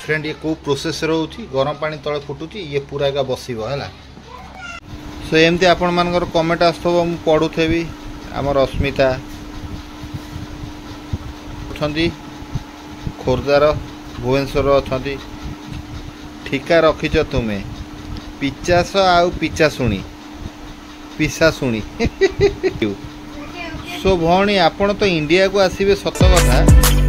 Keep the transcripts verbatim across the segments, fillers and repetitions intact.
Friend ये को process रोची गरम पानी तले फुटुची ये पूरा एका बसिबो हैला। सो एमती आपण मानकर कमेंट आसथबो मु पढुथेबी हमर अस्मिता अछंती खोर्धार भुवनेश्वर अछंती ठिका रखिच तुमे पिचास आउ पिचा शुणी पिसा शुणी सो भौणी आपण तो इंडिया को आसीबे सत कथा।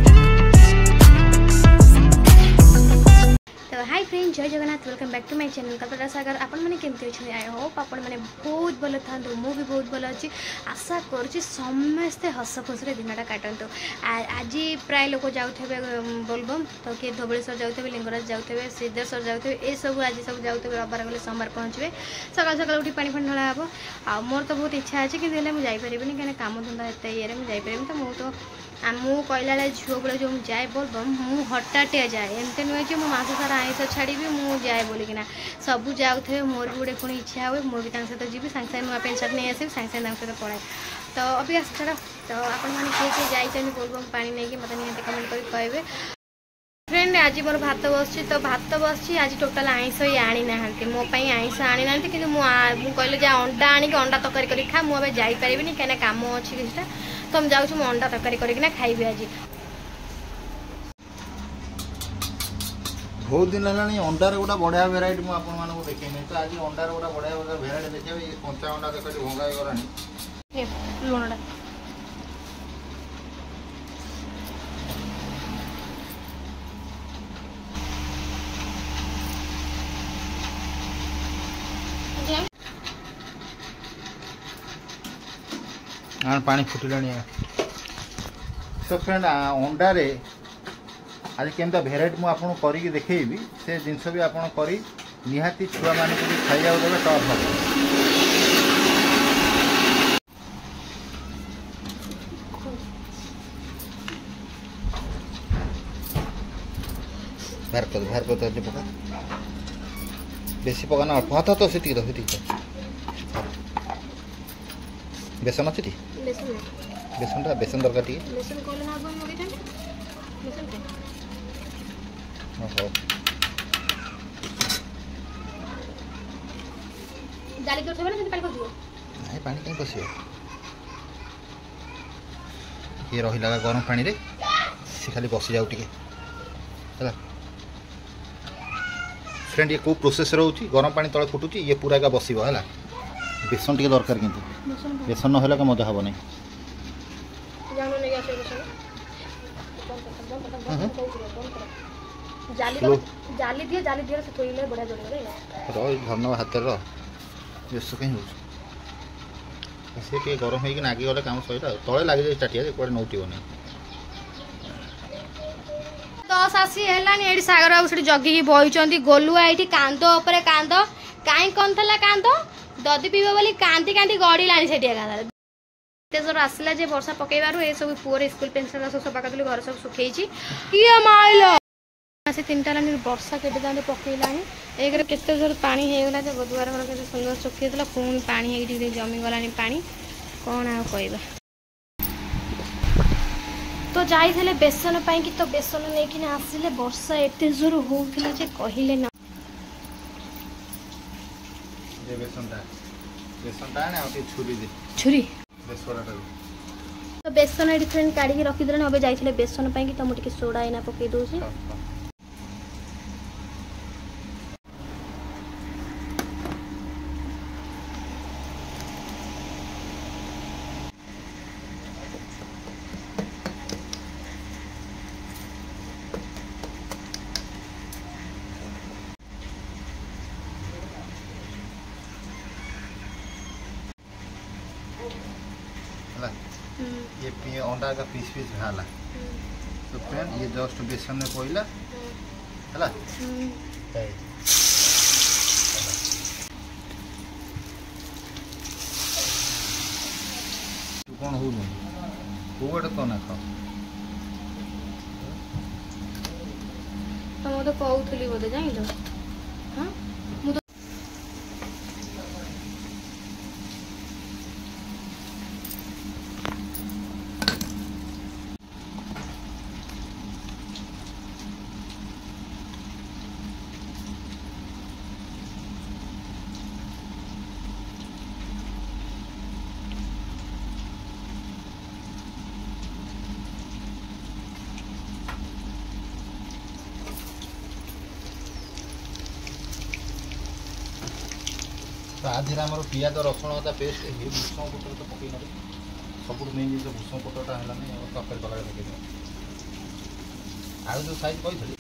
हाय फ्रेंड जय Jagannath welcome back to my channel Kalpana Sagar. आपण माने केमती अछि आई होप आपण माने बहुत भलो थांतो मु भी बहुत भलो अछि। आशा करछि समस्त हस खुशी दिनटा काटंतो। आज प्राय लोक जाउथबे बोलबम तो के धबळेश्वर जाउथबे लिंगराज जाउथबे सिद्धेश्वर जाउथबे ए सब आज सब जाउथबे रविवार गले सोमवार पहुंचबे सकाल सकाल उठी पानी पानी ढळा हबो। आ मोर तो बहुत इच्छा अछि कि देले मु जाई परिबेनी कने काम धंदा एते येरे मु जाई परिबेनी तो मु तो मु कहला झील बेले जो जाए बोलबम मु हटाटे जाए एमती नुहे कि मस सारा आईस छाड़ी मु जाए बोलिकिना सबू जाऊे मोर भी गोटे पुणी इच्छा हुए मुझे सहित जी सागे सागे नुआ पेंट सार्ट नहीं आसबि सागे सागे सहित पढ़ाए तो अभी आस छाड़ तो आपण मैंने किए किए जाइए बोलबम पानी नहीं मतलब निहत कमेंट कर कहे। फ्रेंड आज मोर भात बस तो भात बस आज टोटाल आईस ही आनी ना मोपाई आईस आनी ना कि कहले जा अंडा आणिक अंडा तरकारी कर खा मुझे जापरि कहीं कम अच्छी किसी तो मुझे जाऊँ अंडा तरकारी करना खाइबी आज। बहुत दिन है अंडार गोटा बढ़िया भेराइटी मुझे देखे तो आज अंडार गोटा बढ़िया भेराइटी देखिए कंचा अंडा देख भंगा गलानी लुणटा हाँ पानी फुटिलानी तो फ्रेंड अंडारे आज केमता भेराइटी मुझे आपको करके देखी से जिनस भी आप निहाती छुआ मान खाइबा देवे टॉप हम बाहर कर बाहर कर पका बेसी पकाना अल्प हाँ तो से बेसन अच्छी बेसन टा बेसन दरकार टी बेसन कोले ना हम मोगे जाने बेसन पे ओहो डाली के उठेबे ना से पानी पसियो नहीं पानी कहीं पसियो ये रही लगा गरम पानी रे से खाली बसी जाऊ टिके हैला। फ्रेंड ये को प्रोसेस रोची गरम पानी तले फुटुची ये पूरा का बसिबो हैला। बेसन टिके दरकार किंतु बेसन न होला का मजा हबो नहीं जानो नहीं आसे बेसन जाली तो जाली दिए जाली दिए से थोइले बढ़िया जले रे रो धरना हाथ रो बेस कहीं हो से के गरम है कि नागी गले काम सहित तळे लागी जाय टाटिया कोडे नउटियो नहीं तो सासी हेलानी एडी सागर बाबू सेठी जगी की बहिचंती गोलुआ एठी कांदो ऊपर कांदो काई कोन थला कांदो ददी पीबो बोली कांती कांती गड़ी लानी सेठी एका तेजर आसला जे वर्षा पकेबारु ए सब पुअर स्कूल पेंसिल सब सफा करदली घर सब सुखेइची किया माइलो से तीनटा लानी वर्षा केटे दांडे पकेलानी एक केते जोर पानी हे गला जे बुधवार घर केते सुंदर सुखियतला पुणी पानी हे टिके जमी गलानी पानी कोन आ कहबा। तो जाइले बेसन पाई कि तो बेसन नै कि आसिले वर्षा एते जोर होउथिला जे कहिले ना ये बेसन दा बेसन दा ना ओके छुरी दे छुरी बेसनटा तो बेसन एडी फ्रेंड काढी के रखि देलन अबे जाइले बेसन पाई कि तो मुटिके सोडा एना पके दोसी ये अंडा का पीस पीस भाला तो फ्रेंड ये जस्ट बेसन में कोइला हैला तू कौन हो नु कोवड तो ना खा तो मो तो कहउथली बोदे जाइलो हां मु तो आज आमर पियाज रसुण अदा पेस्ट ये भूषण पत्र तो पकई ना सब मेन जिन भूषण पत्रटा है तरकारी कला पकईद आउ जो साइज कही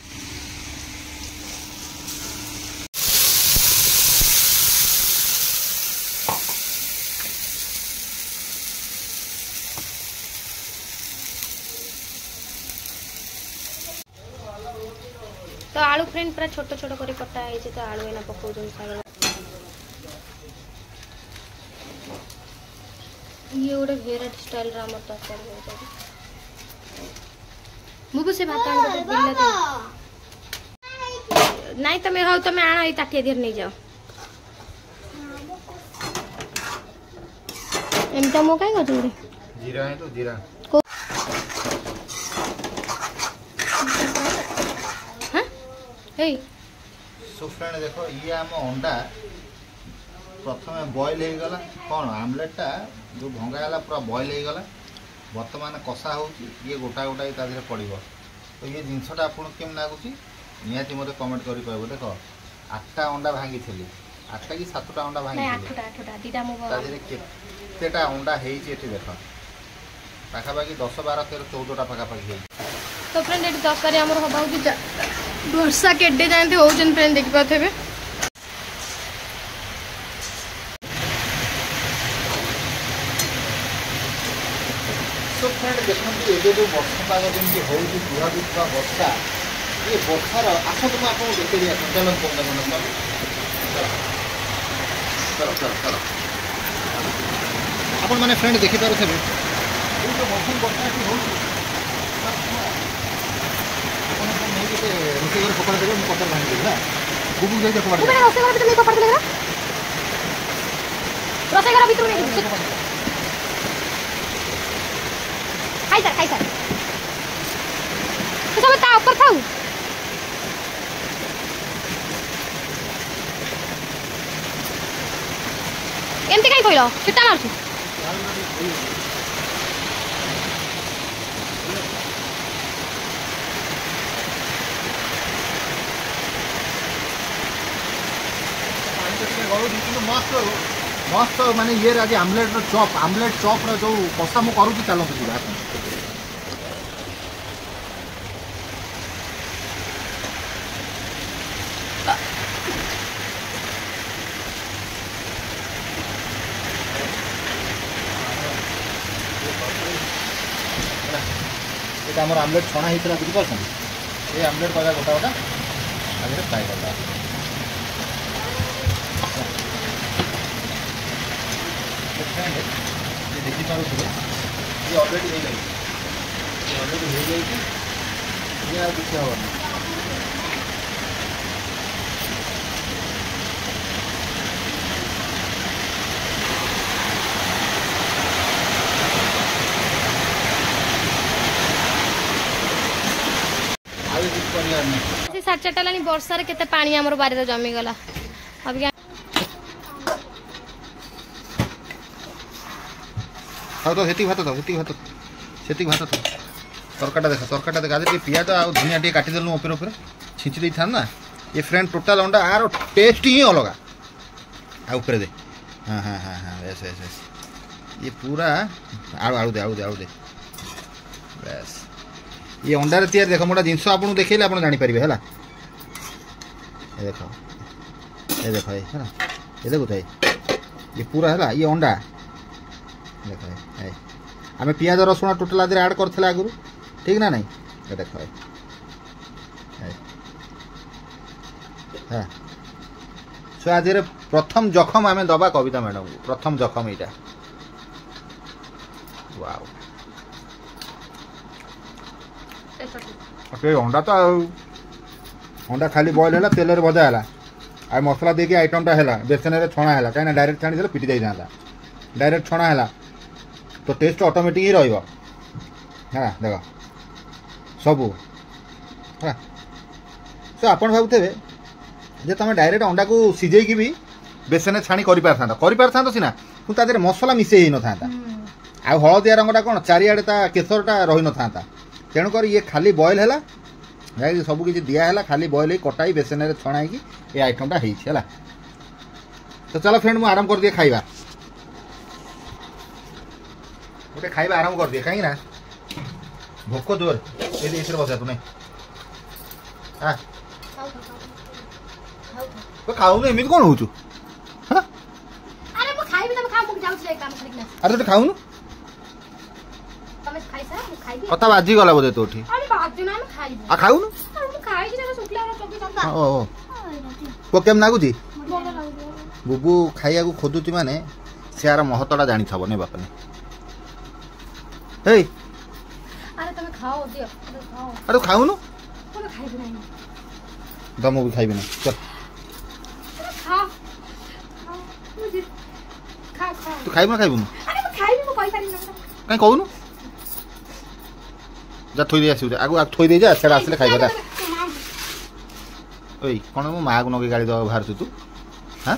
तो आलू फ्रेंड पूरा छोट छोट कर कटा है तो आलू एना पकाउँ साग ये गोटे भेराइट स्टाइल राम तरकारी मुझे से भात नहीं तुम हो तुम आण ये ताटिया देर नहीं जाओ एमता मो कहीं कर जीरा है तो जीरा हे सो फ्रेंड देखो ये आम अंडा प्रथम बॉयल हो गला कौन आमलेटा जो भंगाला पूरा बॉयल हो गला बर्तमान कषा हो ये गोटा गोटा ता देहरे पड़ो तो ये जिनसटा आपको केम लगुच निहाती मत कमेंट कर कहब देख आठटा अंडा भांगी थी आठटा कि सातटा अंडा भांगी केतेटा अंडा है देख पाखापाखि दस बार तेरह चौदहटा पाखापाखि तो फ्रेंड ये तरकारी आम हवा वर्षा केडे जाते हो फ्रेंड देखी पाथे तो फ्रेंड देखते ये जो वर्षा पाग जमी हो बुढ़ा वर्षा ये वर्षार आस तुम आपको देखिए चलो चलो चलो चलो आपण मैंने फ्रेंड देखिपे जो मौसम वर्षा हो रोषे घर कपड़ा देवे कपड़ा भांगी देवी ना गुबू जाइए कपड़ा देवे रोषे घर भीतर कपड़ा देवे रोषे घर भीतर नहीं खाई सर खाई सर तो सब ता ऊपर थाऊ एमती कहीं कहलो चिट्टा मारछु मस्त मस्त माने ये आज आमलेट चॉप आमलेट चॉप जो कषा मु करूँ चलते जी ये आम आमलेट छणा होता बुझीपार ये आमलेट कदा गोटा गोटा आगे फ्राए करता देखिपुर ये अलरेडी हो गई ये अलरेडी हो गई ये आ किसी हम साढ़े चार्टा लानी वर्षार केते पानी आमर बारी जमी गला अभी हाँ तो सेती भात था सेती भात सेती भात था तरकाटा देख तरकाटा देख आज पियाज आ धनिया टे काटिदेलु ऊपर ऊपर छिंची दे था ना ये फ्रेंड टोटाल अंडा आर टेस्ट ही अलग आ ऊपर दे हाँ हाँ हाँ हाँ बस बस बस ये पूरा आलू आलू दे आलू दे आलू दे बस ये अंडार तैयार देख मोटा जिनस आपको देखिए आप जापर है देख ये देख है ये देखो ये पूरा है ये अंडा देख है आम पियाज रसुण टोटाल आदि आड कर आगुरी ठीक ना नहीं ये देख है सो आज प्रथम जखम आम दबा कविता मैडम को प्रथम जखम यहाँ वाओ अंडा तो अंडा खाली बॉयल है तेल भजा है आ मसला देके आइटमटा है बेसन में छणा है कहीं डायरेक्ट छाणी पिटी जाई था डायरेक्ट छणा है तो टेस्ट ऑटोमेटिक ही रही है देख सबू है सो आप भावुथे जे तुम डायरेक्ट अंडा को सीझे भी बेसन छाणी कर पार सीना तादे मसला मिसे ही न था आ हलदिया रंगटा कौन चारिआडे ता केसरटा रही न था तेणुक ये खाली बॉयल है सब किसी दिया है खाली बॉयल कटाई बेसन में छणा ये आइटमटा है तो चलो फ्रेंड मुझे आराम कर दिए खाइबा गोटे खाइबा आराम कर दिए कहीं ना भोक जोर ये बसा तू नहीं हाँ तो खाऊ एमती कौन हो अरे तो खाऊ कथा बाजी गला बोधे तो खाऊ वो केम नागुची बुबू खाइया को खोजुची माने सियार महत्वटा जानी थबो ने बापने हे अरे तुम खाओ दियो अरे खाओ अरे खाऊ नु तुम खाइबे नहीं दमो भी खाइबे ना चल खा मुझे खा खा तू खाइबे ना खाइबे ना अरे मैं खाइबे मैं कोई पानी ना काई कहू नु जा थोई दे आसु आगु थोई दे जा सेडा आसले खाइबे दा ओई कोन मो मां को नगे गाड़ी दवा बाहर तू हां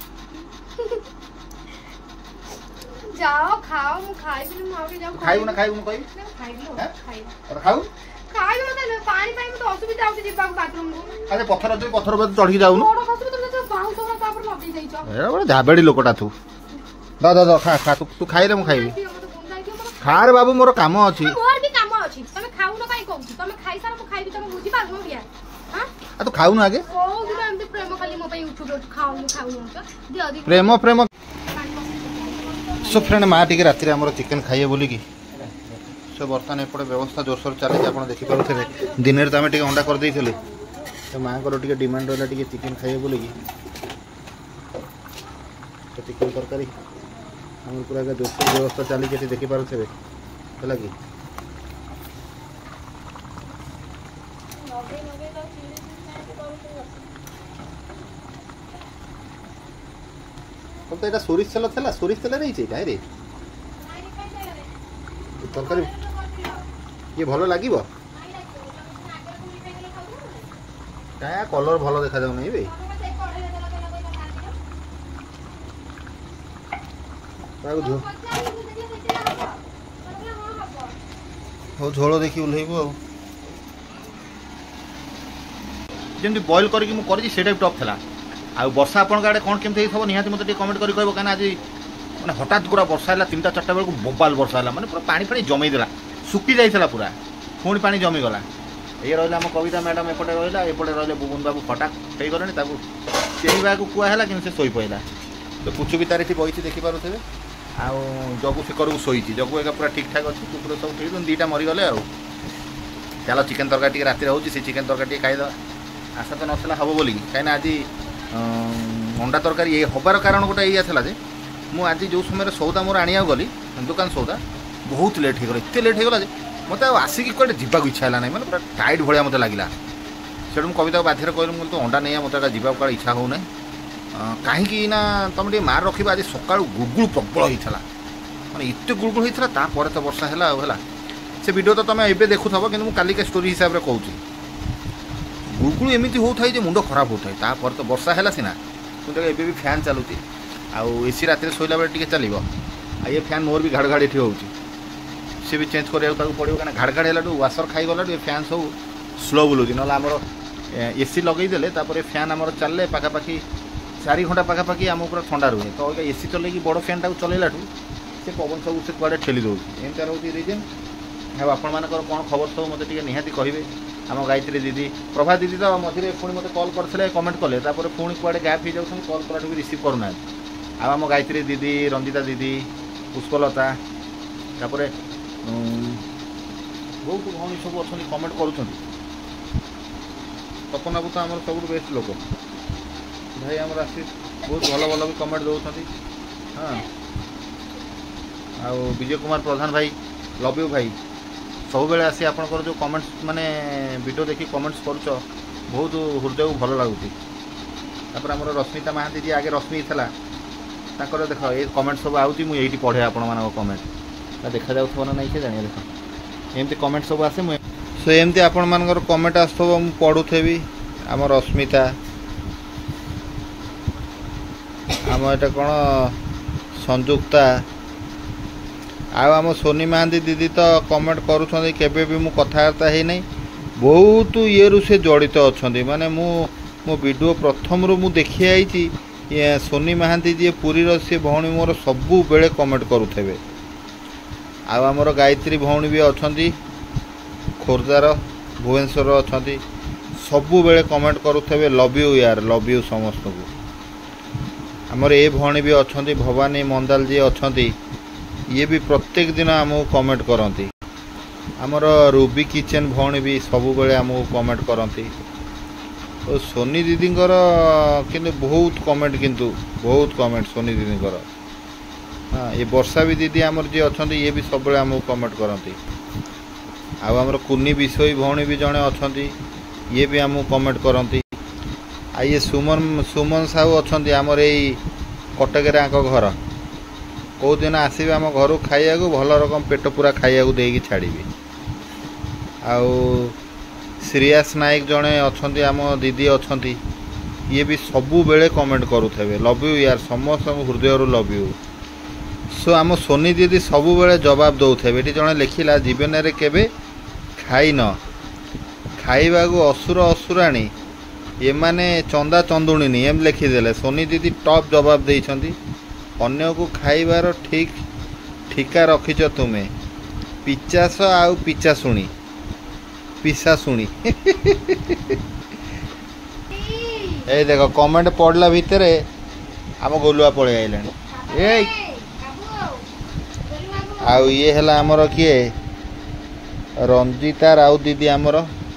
जाओ खाओ मु खाइबे ना मां के जाओ खाइबे ना खाइबे ना कोई खाइबे हैं खाइबे और खाऊ खाइबे मतलब पानी पानी तो असुविधा होती जिबा बाथरूम को अरे पत्थर जो पत्थर पे चढ़ी जाऊ नु बड़ खसु तुम तो बाहु तो तापर लगी जाई छ एरा बड़ा झाबेड़ी लोकटा तू दा दा दा खा खा तू तू खाइ रे मु खाइबी खा रे बाबू मोर काम अछि मोर भी काम अछि तमे खाउ न काई कहू तमे खाइ सारा मु खाइबी तमे बुझी पारबो बिया हां आ तू खाऊ ना आगे ओ दिना एमती प्रेम खाली मो पई उठु उठु खाउ मु खाउ न दे अधिक प्रेम प्रेम सो फ्रेंड माँ टी राति आम चिकेन खाइए बोल कि सो बर्तमान एपटे व्यवस्था जोरसोर चली आप देखिपे दिन में तो आम अंडा करदे तो माँ को डिमांड रहा टे चिकेन खाइए बोल कि तो चिकेन तरकारी आम पूरा जोरसोर व्यवस्था चली देखिपे है कि तो यहाँ सोरिष तेल था सोरिष तेल नहीं रे तरकारी ये भल लगे क्या कलर भल देखा जाऊ नहीं हो झोल देखी ओह्लैबू जमी बॉइल करके टॉप था आ वर्षा आपन आड़े कौन केमती थो निहाती मत कमेंट कर कहब कहीं आज मैंने हठात पूरा वर्षा है तीन चार्टा बेलू बोबाल वर्षा है मैंने पूरा पानी पानी जमी देला सुखी जाइला पूरा पुणी पानी जमी गला ये रहा आम कविता मैडम एपटे रहा एपटे रही बुबुन बाबू फटाक हो गले चेहवा को कुआला कि से शोई पड़ा तो पुचु भी तार बही देखिपे आउ जगू फिकर को शोची जगू एक पूरा ठीक ठाक अच्छी कुकुर सब ठीक दुईटा मरीगले आ चलो चिकेन तरकारी राति हो चिकेन तरकारी खाईद आशा तो नाला हम बोल कहीं आज अंडा तरकारी ये हबार कारण गोटे ये था जे मु आज जो समय सौदा मोर आनिया गली दुकान सौदा बहुत लेट हो गला एत लेट हो गला मत आसिक कड़े जावाक इच्छा है ना मैंने पूरा टाइट भाया मत लगे से कविता बाध्य कहली तो अंडा नहीं मत जावाक कड़े इच्छा हो ना कहीं तुम टे मार रख आज सका गुड़गुड़ प्रबल होता मैंने एत गुड़गुड़ होता तो वर्षा है से वीडियो तो तुम एवं देखुव कि कालिका स्टोरी हिसाब से कहूँ गुड़गुड़ एमती होता है मुंड खराब होता है तापर तो वर्षा है सीना मुझे एवं भी फैन चलुची आउ एसी रात शोला बेले टी चलो आ ये फैन मोर भी घाड़घाड़ ये हो सी भी चेंज कराया पड़ो कहीं घाड़घाड़ है वाशर खाईगला ये फैन सब स्लो बुलाऊँ ना आमर एसी लगेदेले फैन आमर चलले पखापाखि चार घंटा पखापाखि आम पूरा ठंडा रुहे तो एसी चल बड़ फैन टाक चलैला से पवन सब से कड़े ठेली दौर एमती रोचे रिजन है आपण मान कौन खबर सब मत निहाती कहे आम गायत्री दीदी प्रभा दीदी तो मझे पुणी मत कल करते कमेंट कले पुणी कुआडे गैप हो जाऊँ कल कला भी रिसीव करूना आम गायत्री दीदी रंजिता दीदी पुष्पलता तापर बहुत भौणी सब अच्छा कमेंट कर तपन बाबू तो आम सब बेस्ट लोक भाई आम आसी बहुत भल भल भी कमेंट दौरान हाँ आ विजय कुमार प्रधान भाई लव यू भाई सब बेले आसी आपंकर जो कमेंट्स माने वीडियो देखी कमेंट्स करुच बहुत हृदय को भल लगुच तापर आम रश्मिता महांती जी आगे रश्मि था ताकर देख ये कमेंट सब आउती मुझे ये पढ़े आपण मान कमेंट देखा जाऊ ना नहीं जानिए देख एमती कमेंट सब आसे मुझे सो एमती आपण मान कमेंट आसो मुझे पढ़ुथेबी आम रश्मिता आम एटा कौन संयुक्ता आम सोनी महांती दीदी तो कमेंट करुँच केबे भी मु कथबार्ता है नहीं बहुत ये से जड़ित अच्छा माने मु मो वीडियो प्रथम रू मु देखी आई ये सोनी महांती जी पुरी सी भौणी मोर सबु बेले कमेंट करुथे आउ आमर गायत्री भौणी भी अच्छा खोर्धार भुवनेश्वर अच्छा सबु बेले कमेंट करुथे लव यू यार लव यू समस्त को आमर ए भौणी भी अच्छा भवानी मंदाल जी अच्छा ये भी प्रत्येक दिन आमको कमेंट करती आमर रूबी किचन भौणी भी सबु बेले आमको कमेंट करती तो सोनी दीदींकर किंतु बहुत कमेंट किंतु बहुत कमेंट सोनी दीदींकर हाँ ये वर्षा भी दीदी आमर जी अच्छा ये भी सब आमको कमेंट करती आमर कुनी विषय भौणी भी जड़े अच्छा ये भी आमको कमेंट करती आ ये सुमन सुमन साहू अच्छा आमर यही कटक घर कौ दिन आसवे आम घर खाइया भल रकम पेट पूरा खाइया देकी छाड़ी आउ श्रेयास नायक जड़े अच्छा आम दीदी अच्छा ये भी सबु बेले कमेंट करुथे लव यू यार समस्त हृदय लव यू सो आम सोनी दीदी सबु बेले जवाब दौथे ये जड़े लिखला जीवन में केबे खाई न खाइबा असुर असुराणी ये माने चंदा चंदुणी एम लिखिदेले सोनी दीदी टॉप जवाब देइछंती अन्य को खाइबार ठीक ठिका रखिच तुम्हें पिचास आउ पिचा शुणी पिसा शुणी ए देख कमेंट पढ़ला भितर आम गोलुआ पड़े आइलानी आउ ये है आमर किए रंजिता राउ दीदी आमर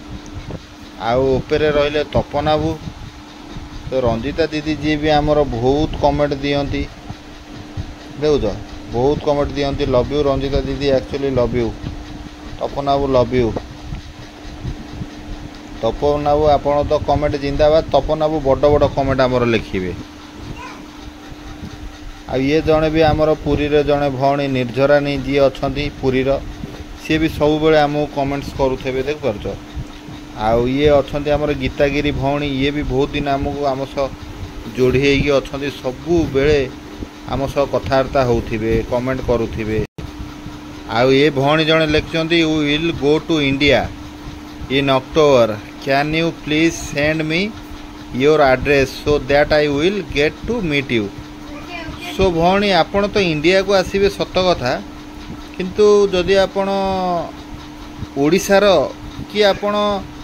आउे रहिले तपनाबू तो रंजिता दीदी जी भी आमर बहुत कमेंट दियंती देख बहुत कमेंट दियंती लव यू रंजिता दीदी एक्चुअली लव यू तपनाबू लव यू तपनाबू आपण तो कमेंट जिंदाबाद तपनाबू बड़ बड़ कमेंट आमर लिखिए आ ये जड़े भी आमर पुरी रे जड़े भौणी निर्झरानी जी अच्छा पुरीर सी भी सब बेले आमको कमेंट्स करुथे देख पार्छ आउ ये अच्छा आमर गीतागिरी भौणी ये भी बहुत दिन आमको आम सह जोड़ी अच्छा सबु बेले आम सह कथबार्ता होउथिबे कमेंट करुथिबे आउ ये भौणी जड़े लिखुंट you will go to India in October can you please send me your address so that I will get to meet you सो भौणी आपण तो इंडिया को आसीबे सत कथा किंतु जदि आपण ओडिशार कि आपण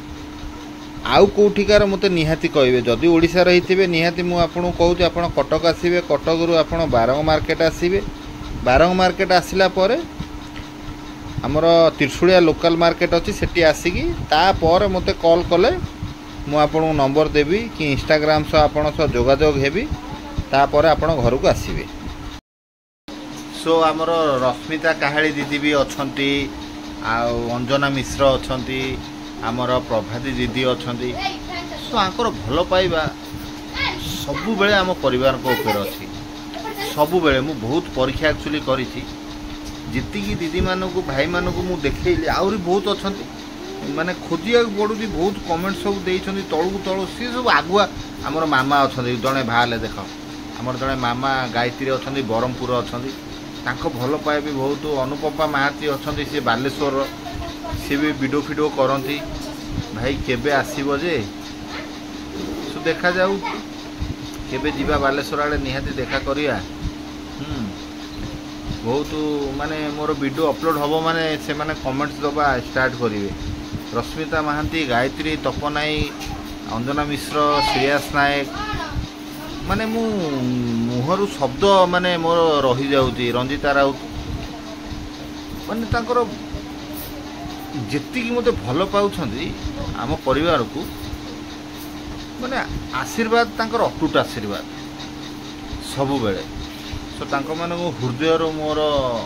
आउ कोठिकार मते निहाती कहबे जदि ओडिशा रहिथिबे निहाती मु आपन कहूची आपण कटक आसीबे कटक रु आपण बारंग मार्केट आसीबे बारंग मार्केट आसिला परे हमर त्रिशूलिया लोकल मार्केट अच्छी सेठी आसिकी तापर मते कॉल कले मु आपन नंबर देबी कि इंस्टाग्राम सह आपण सह जोगाजोग हेबी तापर आपण घर को आसीबे सो आमर रश्मिता काहाली दीदी भी अच्छी आउ अंजना मिश्र अच्छी आमर प्रभाती दीदी अच्छा सो आंकर भल पाइबा सबु बेले आम परिवार को ऊपर अच्छी सबु बेले मु बहुत परीक्षा एक्चुअली करिछि जितिकी दीदी मानक भाई मानक मु देखैली आउरी बहुत अच्छा माने खोजिया पड़ुची बहुत कमेंट सब देइछन्ती तळु तळु सी सब आगुआ आमर मामा अच्छा जड़े भाले देख आमर जड़े मामा गायत्री अच्छा ब्रह्मपुर अच्छा तांको भल पाए भी बहुत अनुपमा महाती अच्छा सी बालेश्वर सी भी वीडियो फिडियो करती भाई केबे आसीबो जे सो देखा जाऊ केबे जीवा बालेश्वर आड़े निहाती देखा करिया हम्म बहुत माने मोर वीडियो अपलोड हबो माने से माने कमेंट्स दबा स्टार्ट करिवे रश्मिता महांती गायत्री तपनाई अंजना मिश्र श्रेयास नायक माने मु मुहरु शब्द माने मोर रही जाउती रंजिता राउत माने तांकर जेतिकी मते भल पाउछन्ती आम परिवार को माने आशीर्वाद तांकर अटूट आशीर्वाद सबु बेले सो तांको माने मो हृदय रो मोर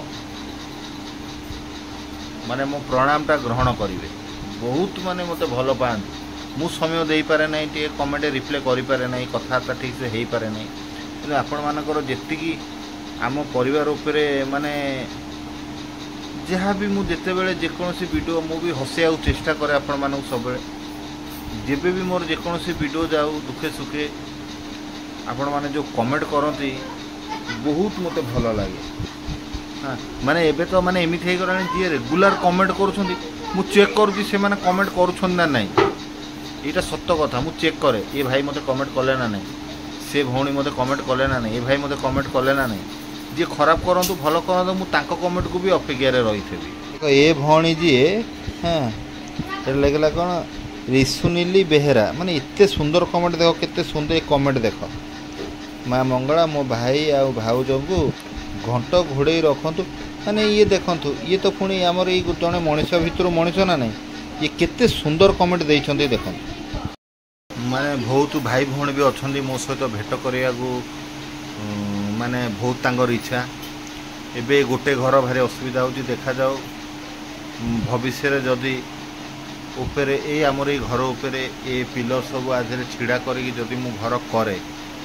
माने मो प्रणाम टा ग्रहण करिवे बहुत माने मते भल पाएं मु समय दे पारे नहीं टे कमेंट रिप्लाई करि पारे नहीं कथाबार्ता ठीक से हेई पारे नहीं कि आपण मानकर जेतिकी आम परिवार उपरे माने जहाँ भी मुझे बेले जेकोसी वीडियो मु भी हसैया चेष्टा करे आपण मानक सब जेबे भी मोर जेकोसी वीडियो जाऊ दुखे सुखे आपण माने जो कमेंट करती बहुत मते भल लगे हाँ माने एबे तो माने एमिति हे गरानी जे रेगुलर कमेंट करूछंती मु चेक करूची से माने कमेंट करूछन ना नहीं एटा सत्य कथा मु चेक करे ये भाई मते कमेंट कले ना नहीं से भौणी मते कमेंट कले ना नहीं, ए भाई मते कमेंट कले ना नहीं, जी खराब करंतु भल करंतु मु तांको कमेंट को भी अपेक्षा रे रहिथेबी। देखो ए भौणी जी हां ए लगला कोन रिसुनीली बेहेरा माने इत्ते सुंदर कमेंट देखो, केते सुंदर कमेंट देखो। माँ मंगला मो भाई आ भाउज को घंट घोड़े रखतु माने ये देखंतु ये तो पुणी आमर ये जड़े मनीष भितर मनीष ना नहीं, ये केते सुंदर कमेंट देइछंती देखंतु। माने बहुत भाई भौणी भी अछंती मो सहित भेट करिया को माने बहुत तांगर इच्छा। एबे गोटे घर भारी असुविधा होची, देखा जाओ भविष्य रे जदी उपरे ए आमर ए घर उपरे ए पिलर सब आधे छिड़ा करी जदि मु घर करे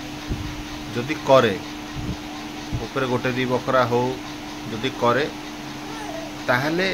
जदि करे उपरे गोटे दी बखरा हो जदि करे ताहले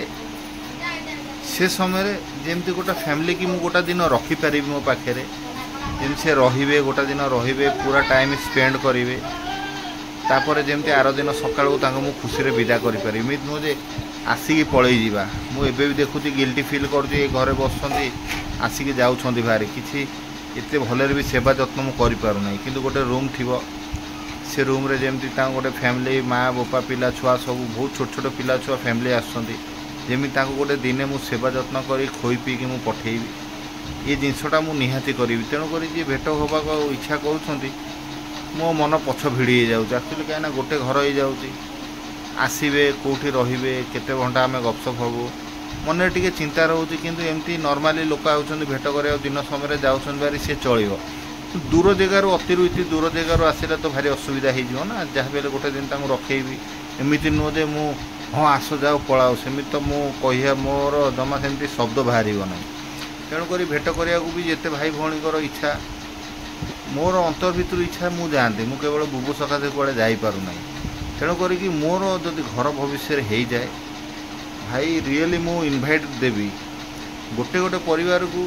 से समय जेमती गोटा फैमिली की मु गोटा दिन रखी पारि मो पाखे जेमती से रहिबे गोटा दिन रहिबे पूरा टाइम स्पेंड करिवे, तापर जेमती आर दिन सकाळू तांको मु खुशी रे विदा करि पारि। एमित नो जे आसिकी पळेई जीवा मु एबे भी देखुती गिल्टी फील करती ए घरे बसछंती आसिकी जाउछंती बाहर किछि एते भलरे भी सेवा जत्न मु करि पारु नै, किंतु गोटे रूम थिबो से रूम रे जेमती ता गोटे फैमिली माँ बापा पिला छुआ सब बहुत छोट छोट पिला छुआ फैमिली आसछंती जेमि ताको गोटे दिने मु सेवा जत्न करी खोई पी कि मु पठेइबी ये जिनसटा मु निहाती करी। तेणु करी जे भेट होबा को इच्छा करूछंती मो मन पछ भिड़ी जाउछ एक्चुअली काना गोटे घर हो जाउची आसीबे कोठी रहिबे केते घंटा आमे गपसप हबो मन टिके चिंता रहउची, किंतु एमती नॉर्मली लोक आउछंती भेट करे दिन समय जाउछन बारी से चलिबो। दूर जगार अतिरु इति दूर जगार आसिला तो भारी असुविधा हो ना, जहाँ बेले गोटे दिन तांको रखेबी एमिति नुह जे मु हाँ आस जाओ पलाओ सेमिति तो मु कहिया मोर जमा सेमती शब्द बाहर ना। तेणुक भेट करिया भी जिते भाई भौणीकर इच्छा मोर अंतर भितर इच्छा मु जाते मु केवल बुबू सकाशे कुआड़े जापारूना। तेणुक मोर जदि घर भविष्य हो जाए भाई रियली मु इनभाइट देवी गोटे गोटे परिवार को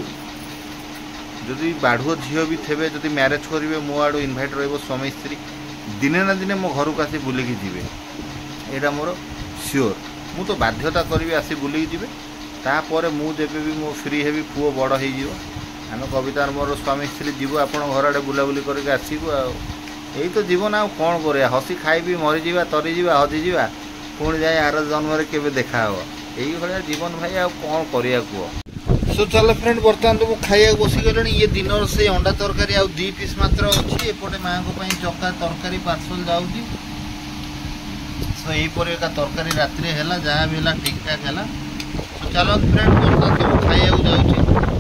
जदि बाढ़ुओ झील भी थे जदि मैरेज करेंगे मो आड़ इनभाइट रो स्वामी स्त्री दिने ना दिने मो घर को आसी बुलिकी जीवे यहाँ मोर सियोर मु तो बाध्यता करी आसी बुलिकी जीवे तापर मुझे भी मो फ्री हेबी पुओ बड़ हो आम कवितार मोर स्वामी स्त्री जीव आप घर आड़े बुलाबुली करके आसबू आई तो जीवन आ कौन कर हसी खाइबी मरीजा तरीजा हजिजा पुणी जाए आर जन्म के देखा यही भाया जीवन भाई आ कौन करिया कह। सो चलो फ्रेंड बर्तमान तो मुझे खाया बसी गले ये दिन से अंडा तरकारी आउ दी पीस मात्र अच्छी एपटे माँ को चका तरकारी पार्सल जाऊँगी। सो यहीपर एक तरकारी रात्रि है जहाँ भी है ठीक ठाक है। सो चलो फ्रेंड बर्तमान तो खाया जाऊँगी।